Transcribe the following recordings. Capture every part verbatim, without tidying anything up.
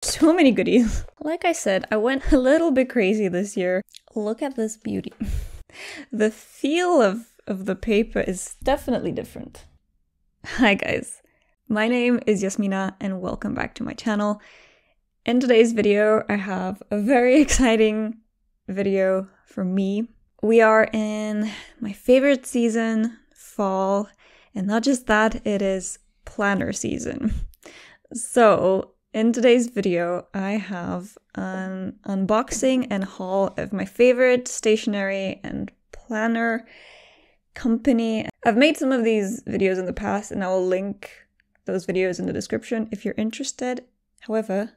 so many goodies. Like I said, I went a little bit crazy this year. Look at this beauty. The feel of, of the paper is definitely different. Hi guys, my name is Yasmina and welcome back to my channel. In today's video, I have a very exciting video for me. We are in my favorite season, fall, and not just that, it is planner season. So in today's video, I have an unboxing and haul of my favorite stationery and planner company. I've made some of these videos in the past and I will link those videos in the description if you're interested. However,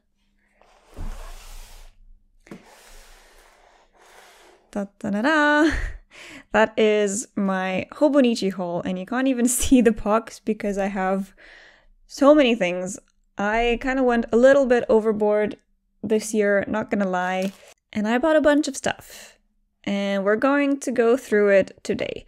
da, da, da, da, that is my Hobonichi haul, and you can't even see the box because I have so many things. I kind of went a little bit overboard this year, not gonna lie, and I bought a bunch of stuff. And we're going to go through it today.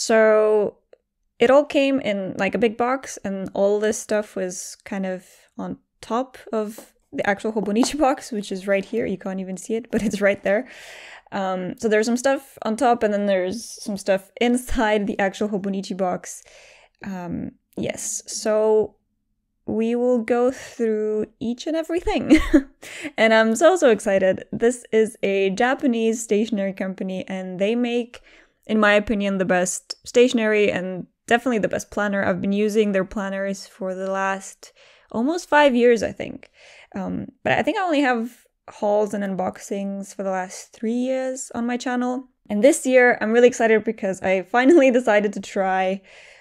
So it all came in like a big box, and all this stuff was kind of on top of the actual Hobonichi box, which is right here. You can't even see it, but it's right there. Um, so there's some stuff on top, and then there's some stuff inside the actual Hobonichi box. Um, yes, so we will go through each and everything. And I'm so, so excited. This is a Japanese stationery company, and they make, in my opinion, the best stationery and definitely the best planner. I've been using their planners for the last almost five years, I think. Um, but I think I only have hauls and unboxings for the last three years on my channel. And this year, I'm really excited because I finally decided to try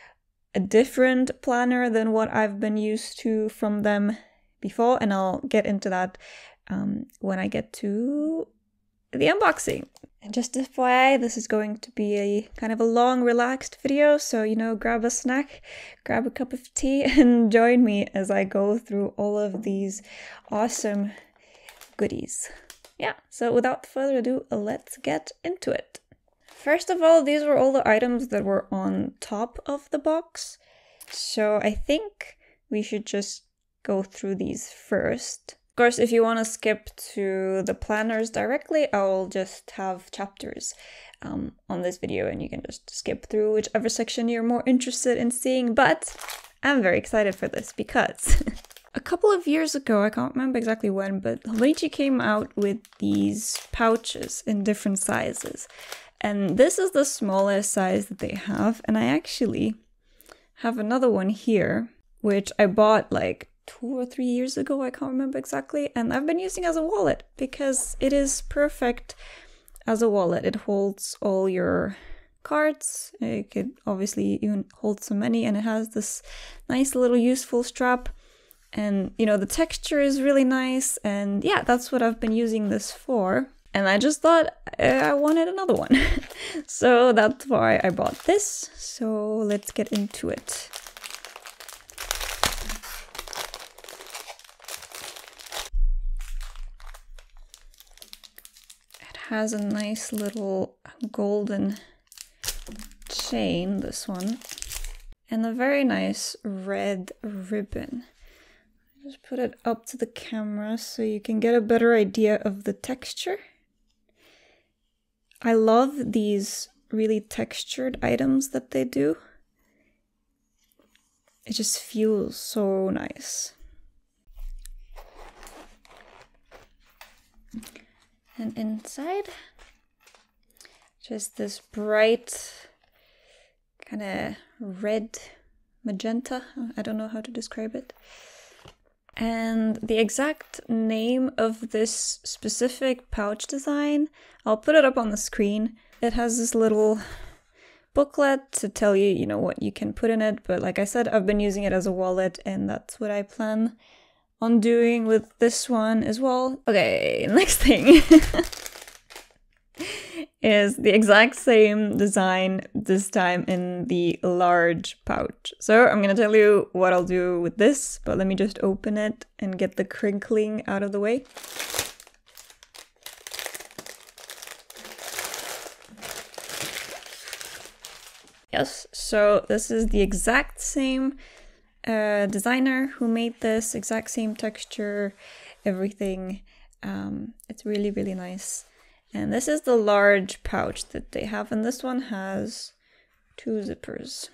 a different planner than what I've been used to from them before, and I'll get into that um, when I get to the unboxing. And just F Y I, this is going to be a kind of a long, relaxed video, so, you know, grab a snack, grab a cup of tea, and join me as I go through all of these awesome goodies. Yeah, so without further ado, let's get into it. First of all, these were all the items that were on top of the box. So I think we should just go through these first. Of course, if you want to skip to the planners directly, I'll just have chapters um, on this video and you can just skip through whichever section you're more interested in seeing. But I'm very excited for this because a couple of years ago, I can't remember exactly when, but Hobonichi came out with these pouches in different sizes. And this is the smallest size that they have, and I actually have another one here, which I bought like two or three years ago, I can't remember exactly, and I've been using as a wallet because it is perfect as a wallet. It holds all your cards, it could obviously even hold some money, and it has this nice little useful strap, and you know, the texture is really nice, and yeah, that's what I've been using this for. And I just thought uh, I wanted another one. So that's why I bought this. So let's get into it. It has a nice little golden chain, this one. And a very nice red ribbon. Just put it up to the camera so you can get a better idea of the texture. I love these really textured items that they do. It just feels so nice. And inside, just this bright kind of red magenta. I don't know how to describe it. And the exact name of this specific pouch design, I'll put it up on the screen. It has this little booklet to tell you, you know, what you can put in it. But like I said, I've been using it as a wallet, and that's what I plan on doing with this one as well. Okay, next thing is the exact same design, this time in the large pouch. So I'm gonna tell you what I'll do with this, but let me just open it and get the crinkling out of the way. Yes, so this is the exact same uh, designer who made this, exact same texture, everything. Um, it's really, really nice. And this is the large pouch that they have, and this one has two zippers.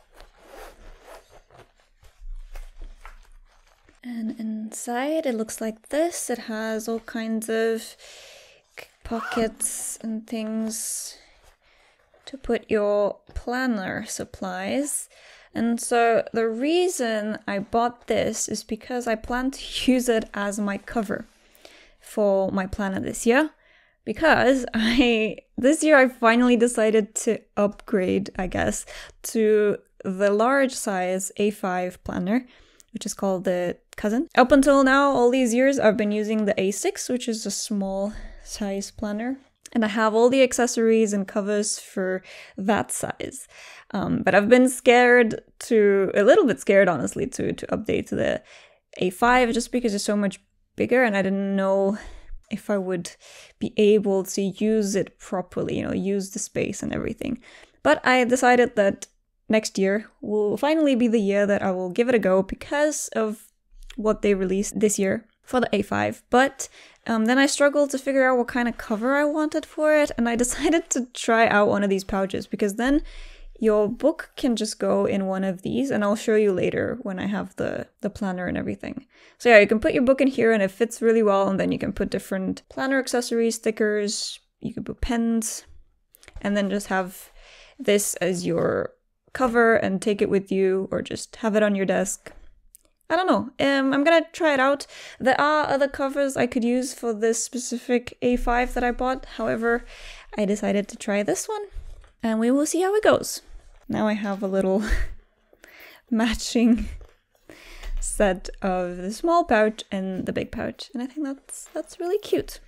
And inside it looks like this. It has all kinds of pockets and things to put your planner supplies. And so the reason I bought this is because I plan to use it as my cover for my planner this year. Because I this year I finally decided to upgrade, I guess, to the large size A five planner, which is called the Cousin. Up until now, all these years, I've been using the A six, which is a small size planner. And I have all the accessories and covers for that size. Um, but I've been scared to, a little bit scared, honestly, to, to update to the A five, just because it's so much bigger and I didn't know if I would be able to use it properly, you know, use the space and everything. But I decided that next year will finally be the year that I will give it a go because of what they released this year for the A five. But um, then I struggled to figure out what kind of cover I wanted for it, and I decided to try out one of these pouches because then your book can just go in one of these, and I'll show you later when I have the, the planner and everything. So yeah, you can put your book in here and it fits really well, and then you can put different planner accessories, stickers, you can put pens, and then just have this as your cover and take it with you, or just have it on your desk. I don't know, um, I'm gonna try it out. There are other covers I could use for this specific A five that I bought, however, I decided to try this one, and we will see how it goes. Now I have a little matching set of the small pouch and the big pouch, and I think that's that's really cute.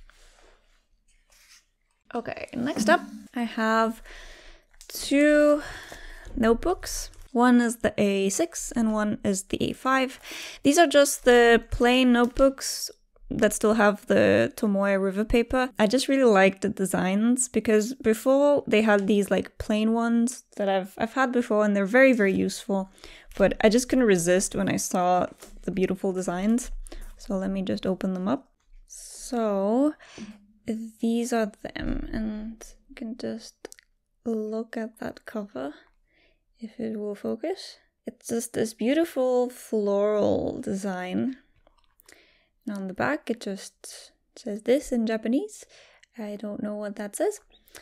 Okay, next up I have two notebooks. One is the A six and one is the A five. These are just the plain notebooks that still have the Tomoe River paper. I just really like the designs because before they had these like plain ones that I've I've had before, and they're very, very useful, but I just couldn't resist when I saw the beautiful designs. So let me just open them up. So these are them, and you can just look at that cover if it will focus. It's just this beautiful floral design. And on the back, it just says this in Japanese. I don't know what that says.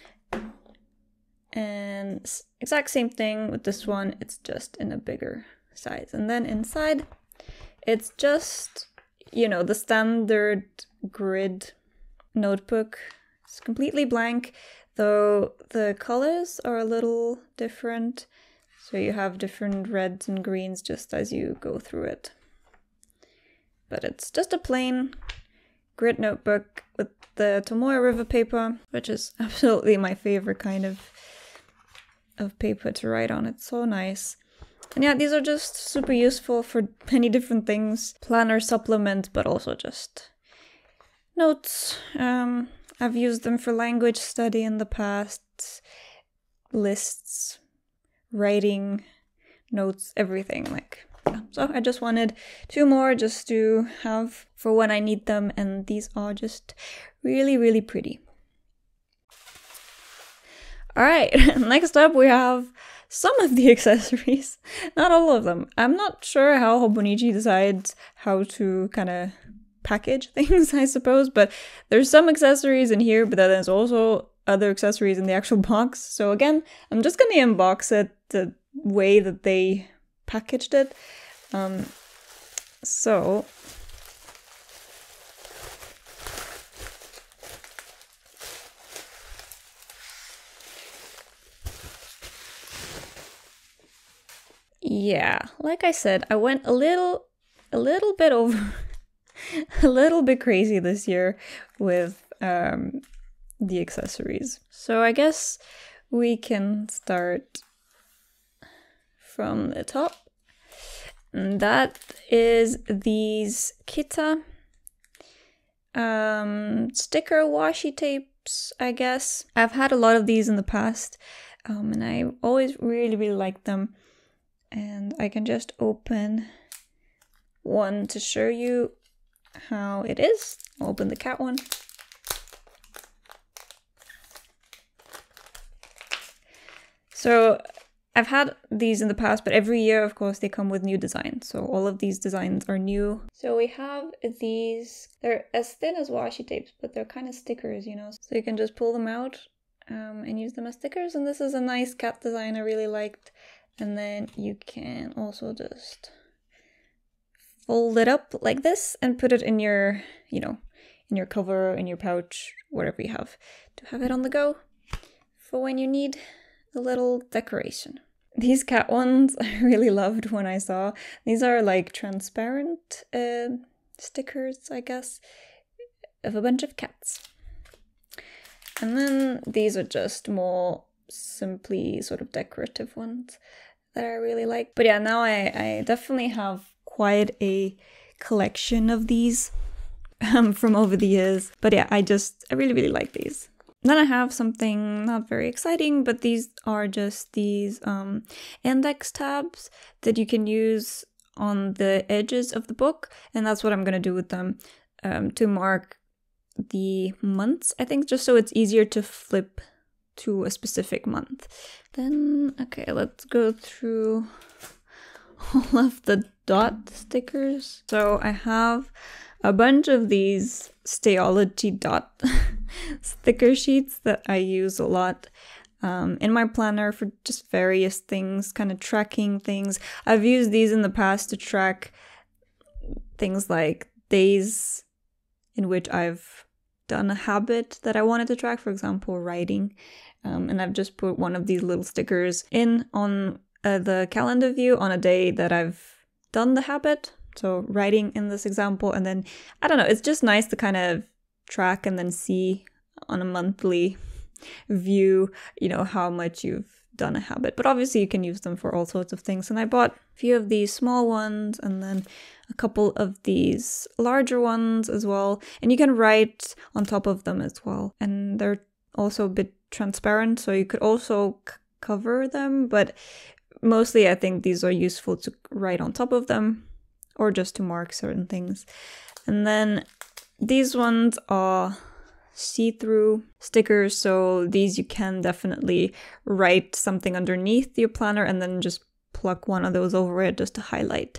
And exact same thing with this one. It's just in a bigger size. And then inside, it's just, you know, the standard grid notebook. It's completely blank, though the colors are a little different. So you have different reds and greens just as you go through it. But it's just a plain grid notebook with the Tomoe River paper, which is absolutely my favorite kind of of paper to write on. It's so nice. And yeah, these are just super useful for many different things. Planner supplement, but also just notes. Um, I've used them for language study in the past, lists, writing, notes, everything. Like, yeah. So I just wanted two more just to have for when I need them, and these are just really, really pretty. All right, next up we have some of the accessories, not all of them. I'm not sure how Hobonichi decides how to kind of package things, I suppose, but there's some accessories in here, but then there's also other accessories in the actual box. So again, I'm just gonna unbox it the way that they packaged it. Um, so yeah, like I said, I went a little, a little bit over, a little bit crazy this year with um, the accessories. So I guess we can start from the top. And that is these Kita um, sticker washi tapes, I guess. I've had a lot of these in the past, um, and I always really, really liked them. And I can just open one to show you how it is. I'll open the cat one. So I've had these in the past, but every year, of course, they come with new designs. So all of these designs are new. So we have these, they're as thin as washi tapes, but they're kind of stickers, you know. So you can just pull them out um, and use them as stickers. And this is a nice cat design I really liked. And then you can also just fold it up like this and put it in your, you know, in your cover, in your pouch, whatever you have to have it on the go for when you need a little decoration. These cat ones I really loved when I saw. These are like transparent uh, stickers, I guess, of a bunch of cats. And then these are just more simply sort of decorative ones that I really like. But yeah, now I, I definitely have quite a collection of these um, from over the years. But yeah, I just, I really, really like these. Then I have something not very exciting, but these are just these um, index tabs that you can use on the edges of the book. And that's what I'm going to do with them um, to mark the months, I think, just so it's easier to flip to a specific month. Then, okay, let's go through all of the dot stickers. So I have a bunch of these Stayology dot sticker sheets that I use a lot um, in my planner for just various things, kind of tracking things. I've used these in the past to track things like days in which I've done a habit that I wanted to track, for example, writing. Um, and I've just put one of these little stickers in on uh, the calendar view on a day that I've done the habit. So writing in this example, and then, I don't know, it's just nice to kind of track and then see on a monthly view, you know, how much you've done a habit. But obviously you can use them for all sorts of things. And I bought a few of these small ones and then a couple of these larger ones as well. And you can write on top of them as well. And they're also a bit transparent, so you could also c- cover them. But mostly I think these are useful to write on top of them, or just to mark certain things. And then these ones are see-through stickers, so these you can definitely write something underneath your planner and then just pluck one of those over it just to highlight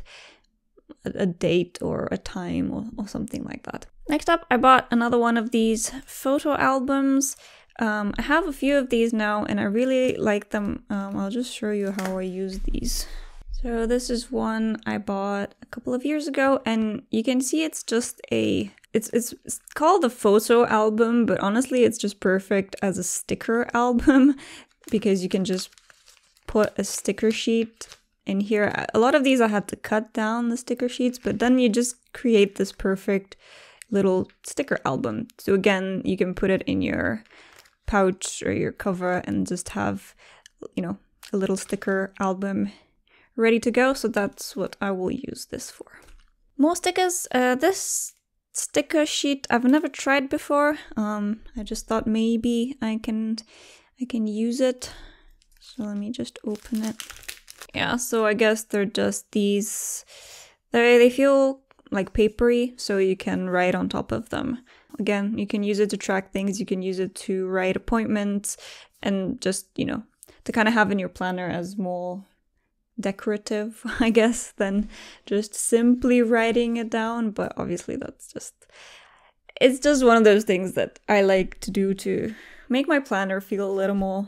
a, a date or a time or, or something like that. Next up, I bought another one of these photo albums. Um, I have a few of these now and I really like them. Um, I'll just show you how I use these. So this is one I bought a couple of years ago, and you can see it's just a, it's, it's it's called a photo album, but honestly it's just perfect as a sticker album because you can just put a sticker sheet in here. A lot of these I had to cut down the sticker sheets, but then you just create this perfect little sticker album. So again, you can put it in your pouch or your cover and just have, you know, a little sticker album ready to go. So that's what I will use this for. More stickers. Uh, this sticker sheet I've never tried before. Um, I just thought maybe I can I can use it. So let me just open it. Yeah, so I guess they're just these. They they feel like papery, so you can write on top of them. Again, you can use it to track things. You can use it to write appointments, and just, you know, to kind of have in your planner as more decorative, I guess, than just simply writing it down. But obviously that's just, it's just one of those things that I like to do to make my planner feel a little more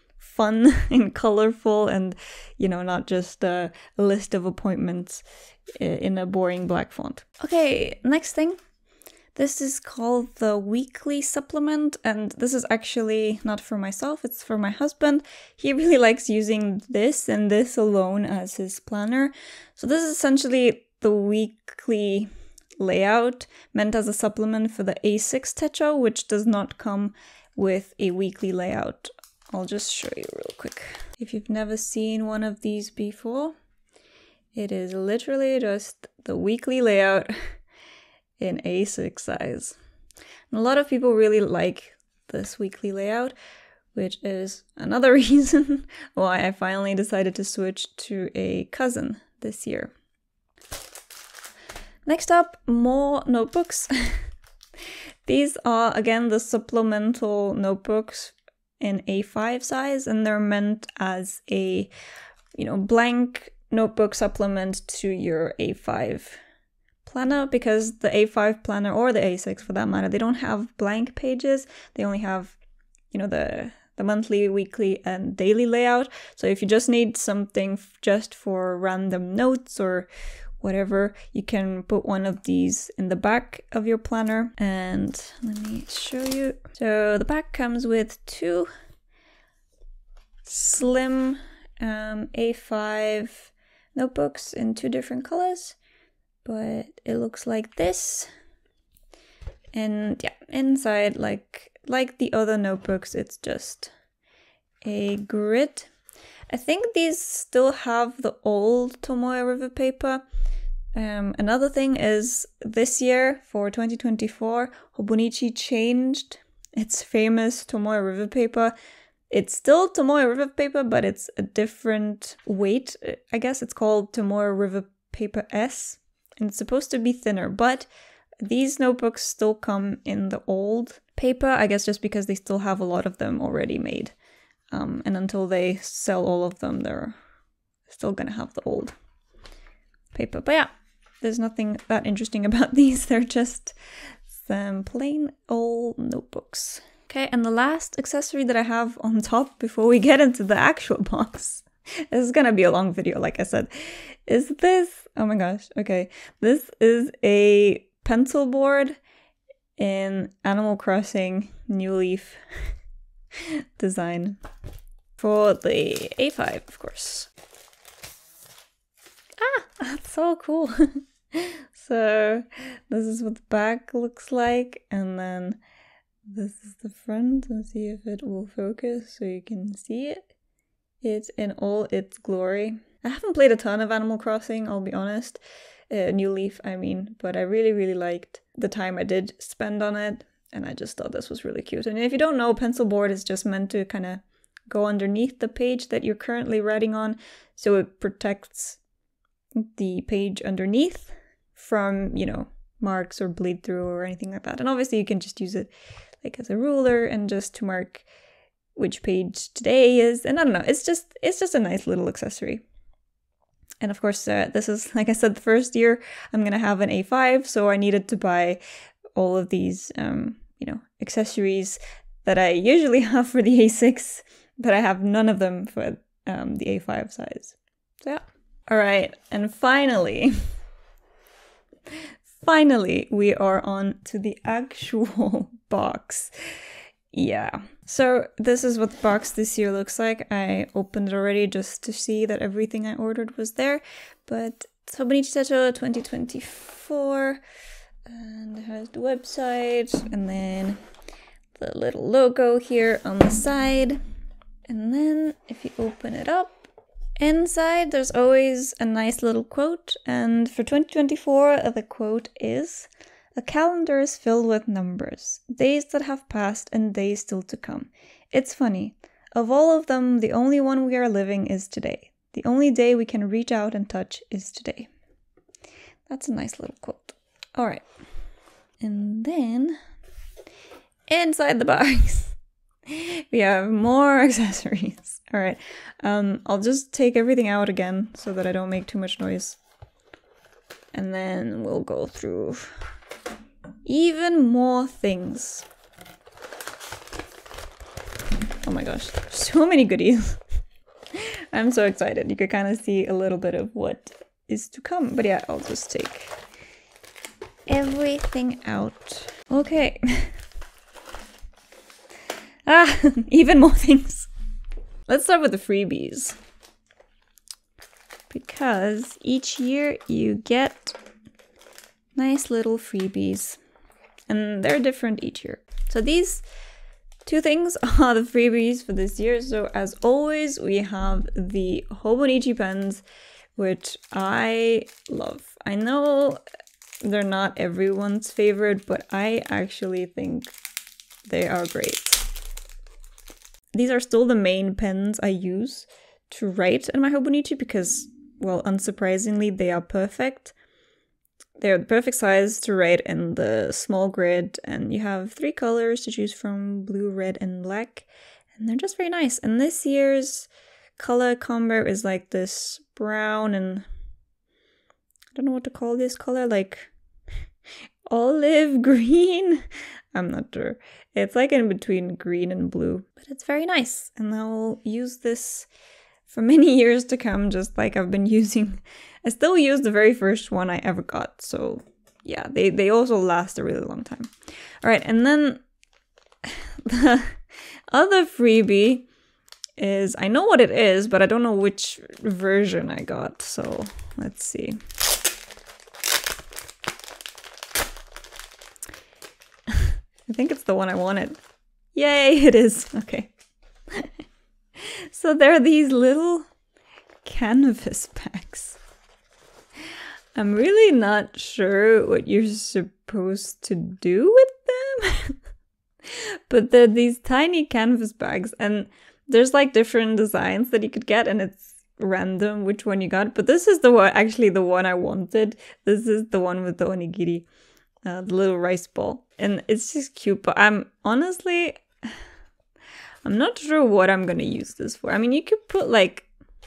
fun and colorful, and, you know, not just a, a list of appointments in a boring black font. Okay, next thing. This is called the Weekly Supplement, and this is actually not for myself, it's for my husband. He really likes using this and this alone as his planner. So this is essentially the weekly layout meant as a supplement for the A six Techo, which does not come with a weekly layout. I'll just show you real quick. If you've never seen one of these before, it is literally just the weekly layout in A six size. And a lot of people really like this weekly layout, which is another reason why I finally decided to switch to a cousin this year. Next up, more notebooks. These are, again, the supplemental notebooks in A five size, and they're meant as a, you know, blank notebook supplement to your A five planner, because the A five planner, or the A six for that matter, they don't have blank pages. They only have, you know, the the monthly, weekly, and daily layout. So if you just need something just for random notes or whatever, you can put one of these in the back of your planner. And let me show you. So the back comes with two slim um, A five notebooks in two different colors, but it looks like this. And yeah, inside, like like the other notebooks, it's just a grid. I think these still have the old Tomoe River paper. Um, another thing is, this year, for twenty twenty-four, Hobonichi changed its famous Tomoe River paper. It's still Tomoe River paper, but it's a different weight. I guess it's called Tomoe River Paper S, and it's supposed to be thinner, but these notebooks still come in the old paper, I guess just because they still have a lot of them already made. Um, and until they sell all of them, they're still gonna have the old paper. But yeah, there's nothing that interesting about these. They're just some plain old notebooks. Okay, and the last accessory that I have on top before we get into the actual box, this is gonna be a long video, like I said, is this. Oh my gosh, okay. This is a pencil board in Animal Crossing New Leaf design for the A five, of course. Ah, that's so cool. So this is what the back looks like, and then this is the front. Let's see if it will focus so you can see it. It's in all its glory. I haven't played a ton of Animal Crossing, I'll be honest. Uh, New Leaf, I mean, but I really, really liked the time I did spend on it, and I just thought this was really cute. And if you don't know, pencil board is just meant to kind of go underneath the page that you're currently writing on, so it protects the page underneath from, you know, marks or bleed through or anything like that. And obviously you can just use it like as a ruler and just to mark which page today is. And I don't know, it's just it's just a nice little accessory. And of course, uh, this is, like I said, the first year I'm gonna have an A five, so I needed to buy all of these, um, you know, accessories that I usually have for the A six, but I have none of them for um, the A five size. So yeah. All right, and finally, finally, we are on to the actual box. Yeah, so this is what the box this year looks like. I opened it already just to see that everything I ordered was there, but it's Hobonichi Techo twenty twenty-four, and it has the website, and then the little logo here on the side. And then if you open it up, inside there's always a nice little quote, and for twenty twenty-four the quote is, "A calendar is filled with numbers, days that have passed and days still to come. It's funny, of all of them, the only one we are living is today. The only day we can reach out and touch is today." That's a nice little quote. All right. And then inside the box, we have more accessories. All right. Um, I'll just take everything out again so that I don't make too much noise. And then we'll go through even more things. Oh my gosh, so many goodies. I'm so excited. You could kind of see a little bit of what is to come. But yeah, I'll just take everything out. Okay. Ah, even more things. Let's start with the freebies. Because each year you get nice little freebies. And they're different each year. So these two things are the freebies for this year. So as always, we have the Hobonichi pens, which I love. I know they're not everyone's favorite, but I actually think they are great. These are still the main pens I use to write in my Hobonichi because, well, unsurprisingly, they are perfect. they're the perfect size to write in the small grid, and you have three colors to choose from: blue, red, and black. And they're just very nice. And this year's color combo is like this brown and I don't know what to call this color, like olive green. I'm not sure. It's like in between green and blue, but it's very nice. And I'll use this for many years to come, just like I've been using. I still use the very first one I ever got. So yeah, they, they also last a really long time. All right, and then the other freebie is, I know what it is, but I don't know which version I got. So let's see. I think it's the one I wanted. Yay, it is. Okay. So there are these little canvas packs. I'm really not sure what you're supposed to do with them. But they're these tiny canvas bags, and there's like different designs that you could get, and it's random which one you got. But this is the one, actually the one I wanted. This is the one with the onigiri, uh, the little rice ball. And it's just cute, but I'm honestly, I'm not sure what I'm gonna use this for. I mean, you could put like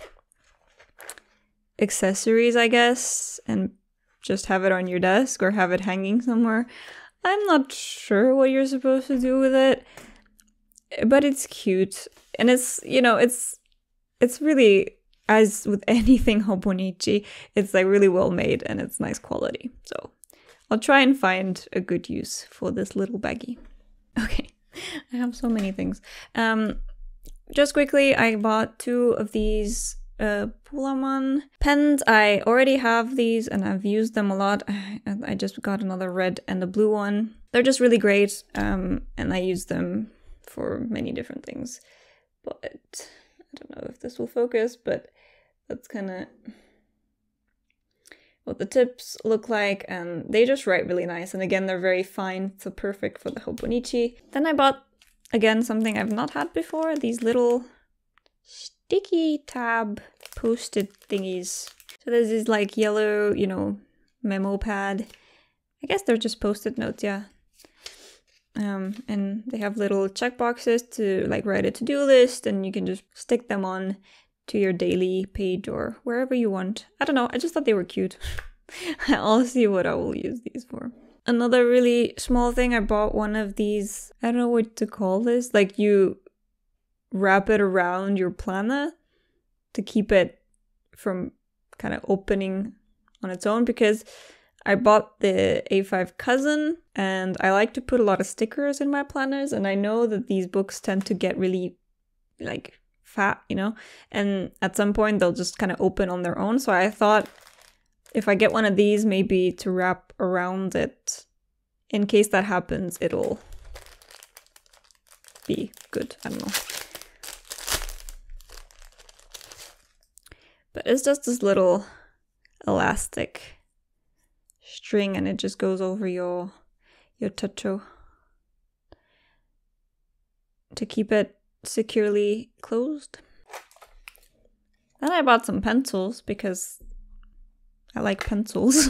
accessories, I guess, and just have it on your desk or have it hanging somewhere. I'm not sure what you're supposed to do with it, but it's cute. And it's, you know, it's, it's really, as with anything Hobonichi, it's like really well made and it's nice quality. So I'll try and find a good use for this little baggie. Okay, I have so many things. Um, just quickly, I bought two of these uh, Pulaman pens. I already have these and I've used them a lot. I, I just got another red and a blue one. They're just really great, um, and I use them for many different things. But I don't know if this will focus, but that's kind of what the tips look like, and they just write really nice. And again, they're very fine, so perfect for the Hobonichi. Then I bought, again, something I've not had before, these little sticky tab post-it thingies. So there's this like yellow, you know, memo pad. I guess they're just post-it notes, yeah. Um, and they have little check boxes to like write a to-do list, and you can just stick them on to your daily page or wherever you want. I don't know, I just thought they were cute. I'll see what I will use these for. Another really small thing, I bought one of these, I don't know what to call this, like you wrap it around your planner to keep it from kind of opening on its own, because I bought the A five Cousin and I like to put a lot of stickers in my planners, and I know that these books tend to get really like fat, you know, and at some point they'll just kind of open on their own. So I thought if I get one of these, maybe to wrap around it, in case that happens, it'll be good. I don't know. But it's just this little elastic string, and it just goes over your your tacho to keep it securely closed. Then I bought some pencils because I like pencils.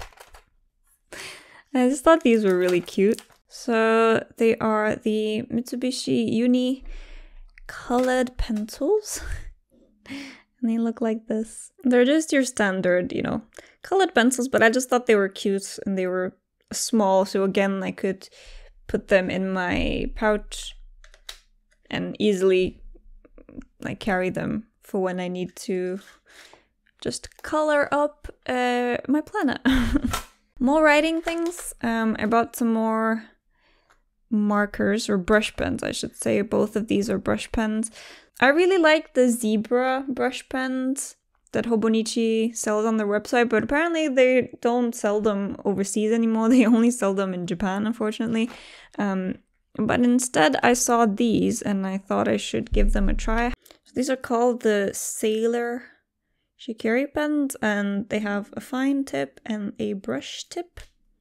I just thought these were really cute. So they are the Mitsubishi Uni colored pencils. And they look like this. They're just your standard, you know, colored pencils, but I just thought they were cute and they were small. So again, I could put them in my pouch and easily like carry them for when I need to just color up uh, my planner. More writing things. Um, I bought some more markers, or brush pens, I should say. Both of these are brush pens. I really like the zebra brush pens that Hobonichi sells on their website, but apparently they don't sell them overseas anymore. They only sell them in Japan, unfortunately. Um, but instead I saw these and I thought I should give them a try. So these are called the Sailor Shikiri pens, and they have a fine tip and a brush tip.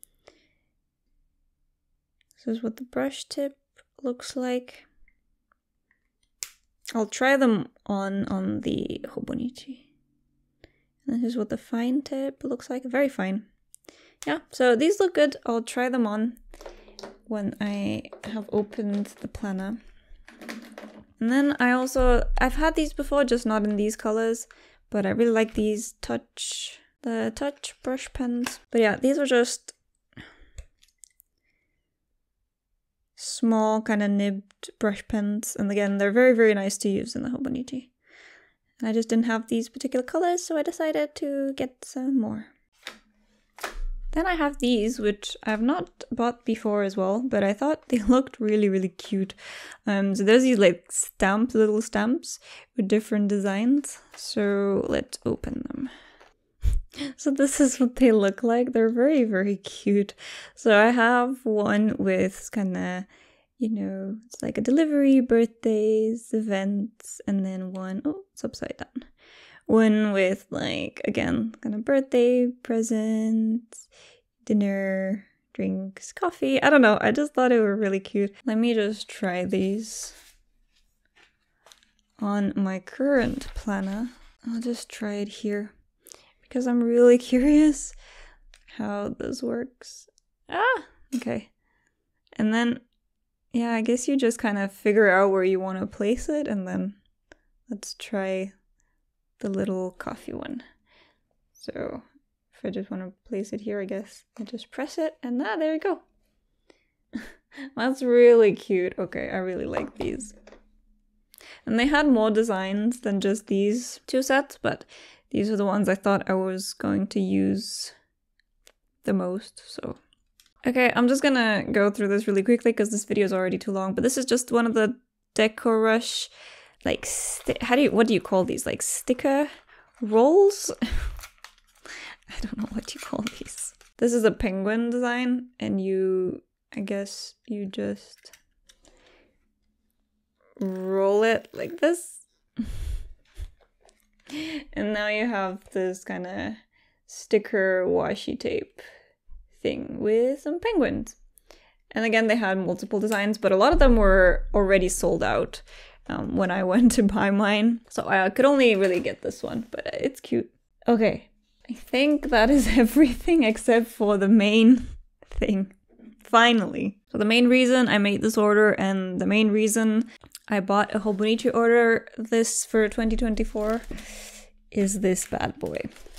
This is what the brush tip looks like. I'll try them on on the Hobonichi. And this is what the fine tip looks like. Very fine. yeah, so these look good. I'll try them on when I have opened the planner. And then I also, I've had these before, just not in these colors, but I really like these touch, the touch brush pens. But yeah, these are just small kind of nibbed brush pens. And again, they're very, very nice to use in the Hobonichi. And I just didn't have these particular colors, so I decided to get some more. Then I have these, which I've not bought before as well, but I thought they looked really, really cute. Um, so there's these like stamps, little stamps with different designs. So let's open them. So this is what they look like. They're very, very cute. So I have one with kind of, you know, it's like a delivery, birthdays, events, and then one, oh, it's upside down. One with like, again, kind of birthday, presents, dinner, drinks, coffee. I don't know. I just thought it were really cute. Let me just try these on my current planner. I'll just try it here because I'm really curious how this works. Ah, okay. And then, yeah, I guess you just kind of figure out where you want to place it, and then let's try the little coffee one. So if I just want to place it here, I guess I just press it, and ah, there you go. That's really cute. Okay, I really like these. And they had more designs than just these two sets, but these are the ones I thought I was going to use the most, so. Okay, I'm just gonna go through this really quickly because this video is already too long, but this is just one of the Decorush, like, how do you, what do you call these? Like sticker rolls? I don't know what you call these. This is a penguin design, and you, I guess you just roll it like this. And now you have this kind of sticker washi tape thing with some penguins. And again, they had multiple designs, but a lot of them were already sold out um, when I went to buy mine. So I could only really get this one, but it's cute. Okay, I think that is everything except for the main thing. Finally. So the main reason I made this order and the main reason I bought a Hobonichi order this for twenty twenty-four is this bad boy.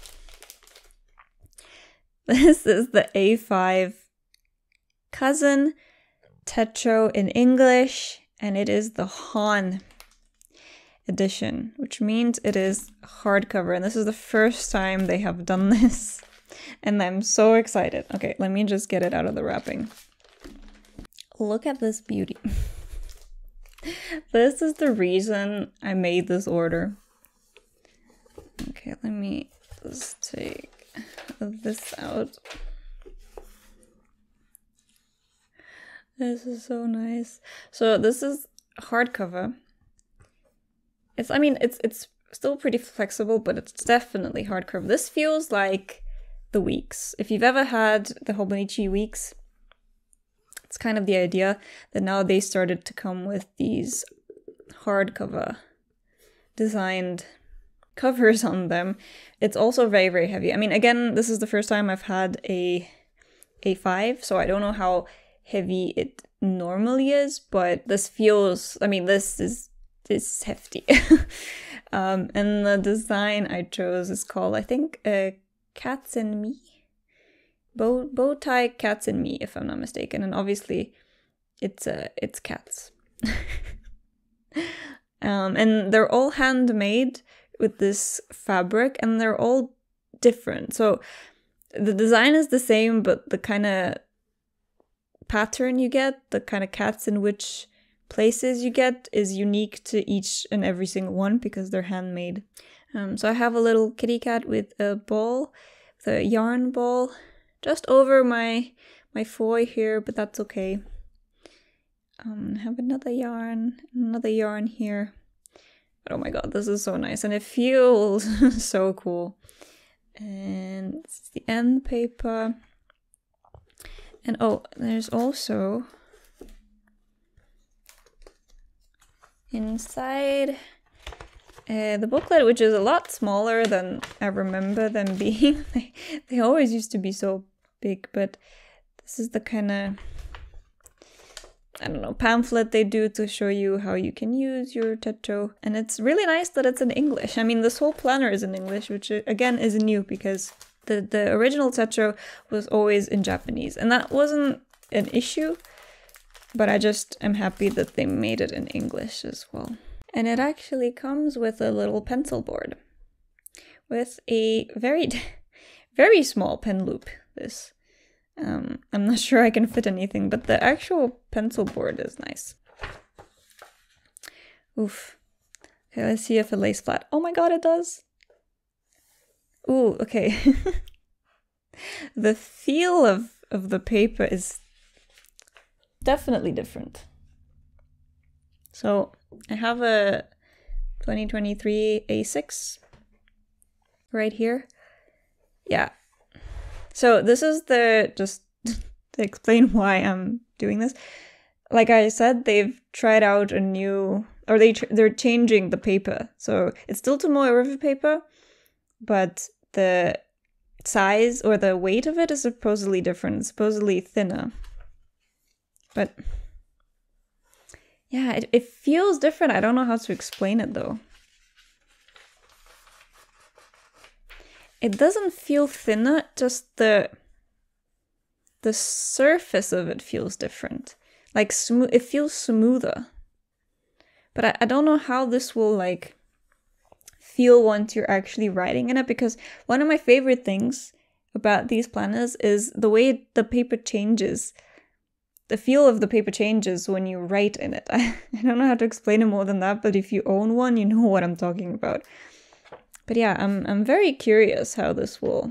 This is the A five Cousin Techo in English, and it is the Han edition, which means it is hardcover, and this is the first time they have done this, and I'm so excited. Okay, let me just get it out of the wrapping. Look at this beauty. This is the reason I made this order. Okay, let me just take this out. This is so nice. So this is hardcover. It's, I mean, it's it's still pretty flexible, but it's definitely hardcover. This feels like the Weeks. If you've ever had the Hobonichi Weeks, it's kind of the idea that now they started to come with these hardcover designed covers on them. It's also very, very heavy. I mean, again, this is the first time I've had a A five, so I don't know how heavy it normally is, but this feels, I mean, this is, is hefty. um, and the design I chose is called, I think, uh, Cats and Me? Bow, bow tie Cats and Me, if I'm not mistaken. And obviously, it's uh, it's cats. um, and they're all handmade with this fabric, and they're all different. So the design is the same, but the kind of pattern you get, the kind of cats in which places you get, is unique to each and every single one because they're handmade. Um, so I have a little kitty cat with a ball, the yarn ball, just over my my foy here, but that's okay. Um, have another yarn, another yarn here. But oh my god, this is so nice, and it feels so cool. And this is the end paper. And oh, there's also inside uh, the booklet, which is a lot smaller than I remember them being. they, they always used to be so big, but this is the kind of, I don't know, pamphlet they do to show you how you can use your Techo. And it's really nice that it's in English. I mean, this whole planner is in English, which again is new because the, the original Techo was always in Japanese. And that wasn't an issue, but I just am happy that they made it in English as well. And it actually comes with a little pencil board with a very, very small pen loop. This. Um, I'm not sure I can fit anything, but the actual pencil board is nice. Oof. Okay, let's see if it lays flat. Oh my god, it does! Ooh, okay. The feel of, of the paper is definitely different. So, I have a twenty twenty-three A six right here. Yeah. So this is the, just to explain why I'm doing this. Like I said, they've tried out a new, or they tr they're changing the paper. So it's still Tomoe River paper, but the size or the weight of it is supposedly different. It's supposedly thinner. But yeah, it, it feels different. I don't know how to explain it though. It doesn't feel thinner, just the the surface of it feels different. Like smooth, it feels smoother. But I, I don't know how this will like feel once you're actually writing in it, because one of my favorite things about these planners is the way the paper changes. The feel of the paper changes when you write in it. I, I don't know how to explain it more than that, but if you own one, you know what I'm talking about. But yeah, I'm I'm very curious how this will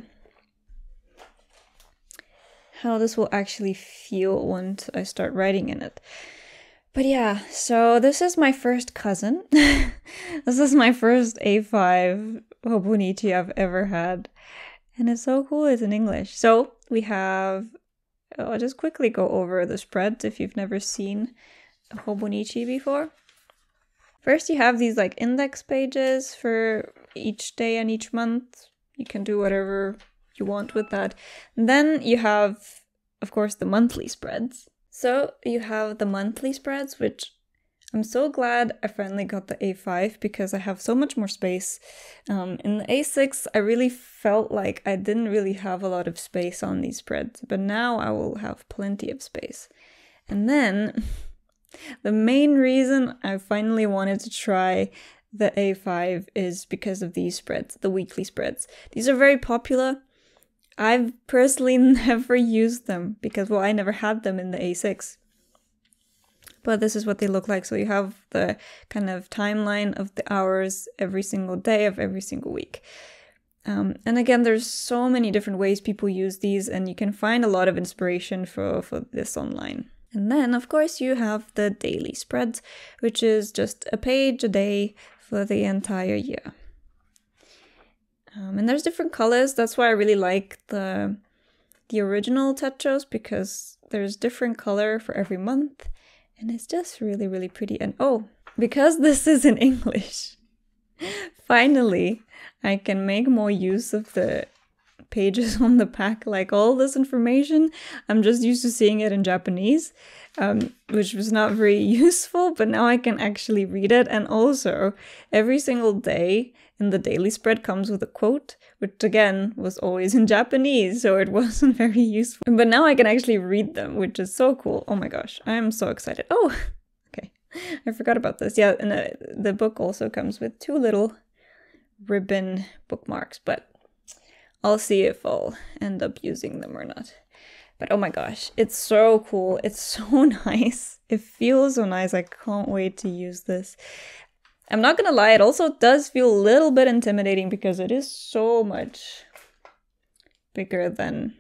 how this will actually feel once I start writing in it. But yeah, so this is my first cousin. This is my first A five Hobonichi I've ever had. And it's so cool, it's in English. So we have, I'll just quickly go over the spreads if you've never seen a Hobonichi before. First, you have these like index pages for each day and each month. You can do whatever you want with that. And then you have, of course, the monthly spreads. So you have the monthly spreads, which I'm so glad I finally got the A five because I have so much more space. Um, in the A six, I really felt like I didn't really have a lot of space on these spreads, but now I will have plenty of space. And then the main reason I finally wanted to try the A five is because of these spreads, the weekly spreads. These are very popular. I've personally never used them because, well, I never had them in the A six. But this is what they look like. So you have the kind of timeline of the hours every single day of every single week. Um, and again, there's so many different ways people use these, and you can find a lot of inspiration for, for this online. And then, of course, you have the daily spreads, which is just a page a day for the entire year. Um, and there's different colors. That's why I really like the, the original Techos, because there's different color for every month. And it's just really, really pretty. And oh, because this is in English, finally, I can make more use of the pages on the back. Like all this information, I'm just used to seeing it in Japanese, um, which was not very useful, but now I can actually read it. And also, every single day in the daily spread comes with a quote, which again was always in Japanese, so it wasn't very useful. But now I can actually read them, which is so cool. Oh my gosh, I'm so excited. Oh, okay, I forgot about this. Yeah, and uh, the book also comes with two little ribbon bookmarks, but I'll see if I'll end up using them or not. But oh my gosh, it's so cool. It's so nice. It feels so nice. I can't wait to use this. I'm not gonna lie, it also does feel a little bit intimidating because it is so much bigger than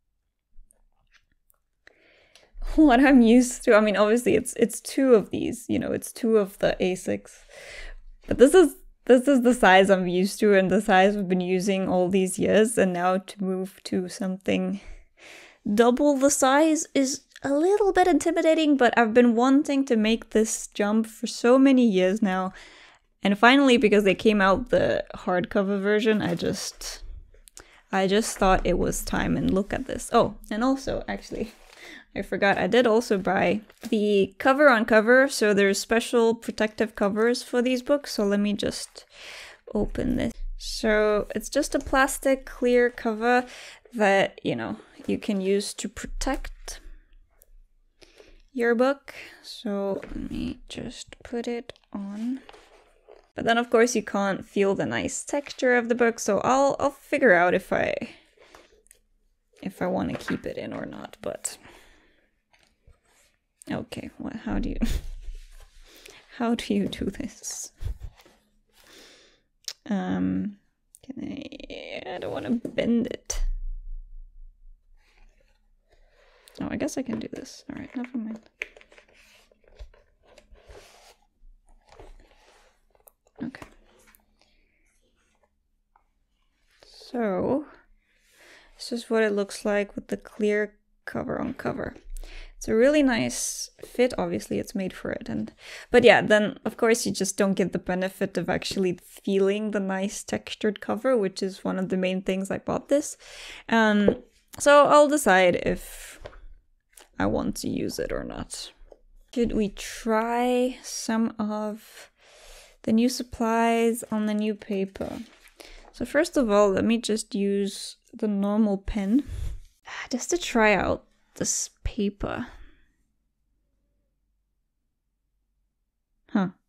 what I'm used to. I mean, obviously it's it's two of these, you know, it's two of the A six. But this is this is the size I'm used to and the size we've been using all these years, and now to move to something double the size is a little bit intimidating, but I've been wanting to make this jump for so many years now. And finally, because they came out the hardcover version, I just, I just thought it was time, and look at this. Oh, and also, actually, I forgot, I did also buy the cover on cover, so there's special protective covers for these books, so let me just open this. So it's just a plastic clear cover that, you know, you can use to protect your book. So let me just put it on. But then of course you can't feel the nice texture of the book, so I'll I'll figure out if I if I want to keep it in or not, but okay, what how do you how do you do this? Um can I I don't want to bend it. Oh, I guess I can do this. All right, never mind. Okay. So, this is what it looks like with the clear cover on cover. It's a really nice fit, obviously it's made for it. and But yeah, then of course you just don't get the benefit of actually feeling the nice textured cover, which is one of the main things I bought this. Um, so I'll decide if I want to use it or not. Should we try some of the new supplies on the new paper? So first of all, let me just use the normal pen just to try out this paper. Huh.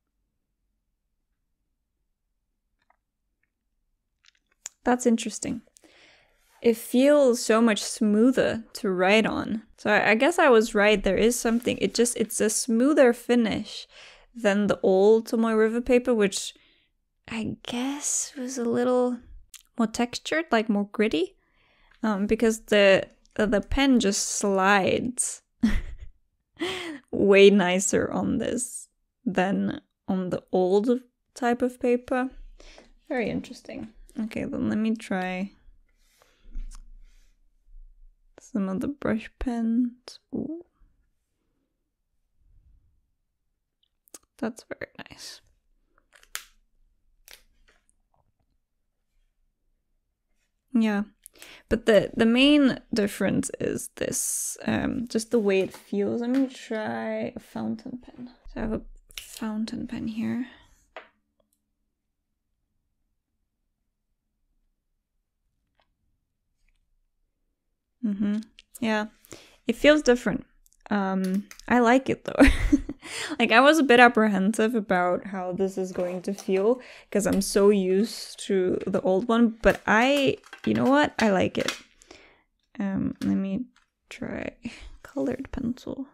That's interesting. It feels so much smoother to write on. So I, I guess I was right, there is something, it just, it's a smoother finish than the old Tomoe River paper, which I guess was a little more textured, like more gritty. Um, because the, the pen just slides way nicer on this than on the old type of paper. Very interesting. Okay, then let me try some of the brush pens. Ooh. That's very nice. Yeah, but the the main difference is this, um, just the way it feels. Let me try a fountain pen. So I have a fountain pen here. Mm-hmm. Yeah, it feels different. Um, I like it though. Like, I was a bit apprehensive about how this is going to feel because I'm so used to the old one, but I, you know what? I like it. Um, let me try colored pencil.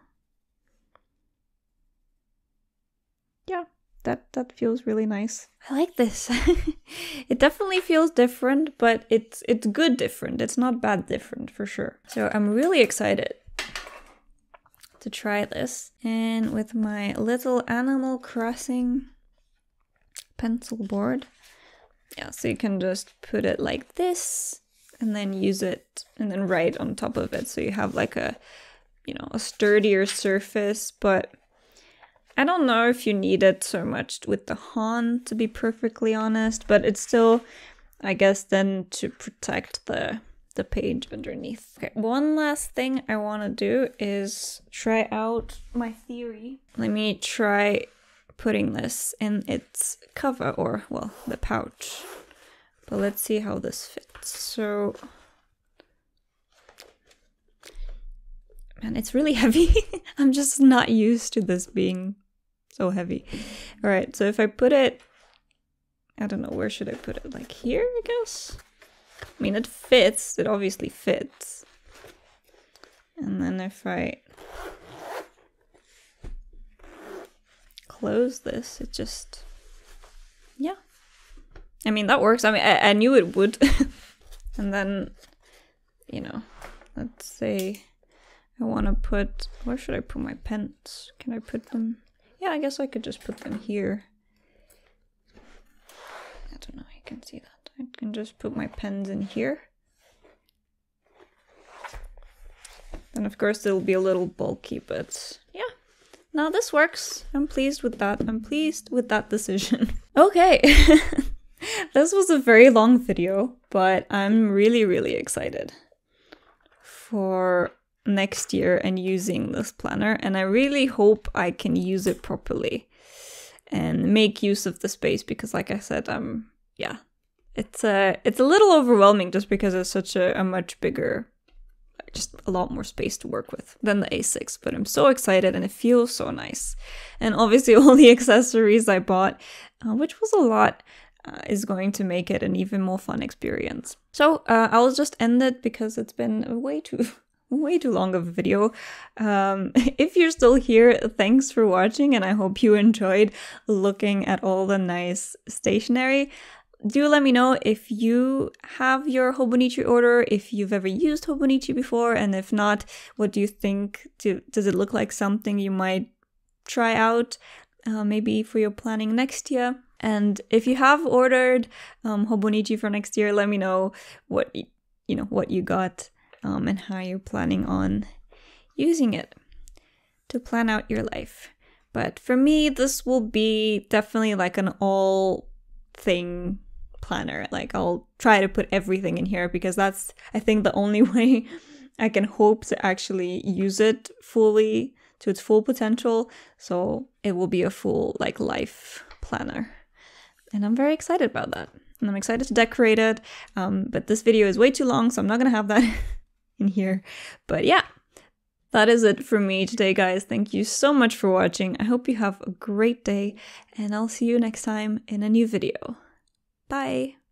Yeah, that, that feels really nice. I like this. It definitely feels different, but it's, it's good different. It's not bad different for sure. So I'm really excited to try this. And with my little Animal Crossing pencil board, yeah, so you can just put it like this and then use it and then write on top of it, so you have like a, you know, a sturdier surface. But I don't know if you need it so much with the Han, to be perfectly honest, but it's still, I guess, then to protect the the page underneath. Okay, one last thing I want to do is try out my theory. Let me try putting this in its cover, or, well, the pouch. But let's see how this fits. So, man, it's really heavy. I'm just not used to this being so heavy. All right, so if I put it, I don't know, where should I put it? Like here, I guess? I mean, it fits, it obviously fits. And then if I close this, it just, yeah. I mean, that works. I mean, I, I knew it would. And then, you know, let's say I want to put, where should I put my pens? Can I put them? Yeah, I guess I could just put them here. I don't know, you can see that. I can just put my pens in here. And of course it'll be a little bulky, but yeah. Now this works. I'm pleased with that. I'm pleased with that decision. Okay. This was a very long video, but I'm really, really excited for next year and using this planner. And I really hope I can use it properly and make use of the space because, like I said, um, yeah, it's a, it's a little overwhelming just because it's such a, a much bigger, just a lot more space to work with than the A six, but I'm so excited and it feels so nice. And obviously all the accessories I bought, uh, which was a lot, uh, is going to make it an even more fun experience. So uh, I'll just end it because it's been way too way too long of a video. Um, if you're still here, thanks for watching and I hope you enjoyed looking at all the nice stationery. Do let me know if you have your Hobonichi order, if you've ever used Hobonichi before, and if not, what do you think? Do, does it look like something you might try out, uh, maybe for your planning next year? And if you have ordered um, Hobonichi for next year, let me know what you know what you got um, and how you're planning on using it to plan out your life. But for me, this will be definitely like an all thing planner. Like I'll try to put everything in here because that's, I think, the only way I can hope to actually use it fully to its full potential. So it will be a full like life planner. And I'm very excited about that. And I'm excited to decorate it. Um, but this video is way too long, so I'm not going to have that in here. But yeah, that is it for me today, guys. Thank you so much for watching. I hope you have a great day, and I'll see you next time in a new video. Bye!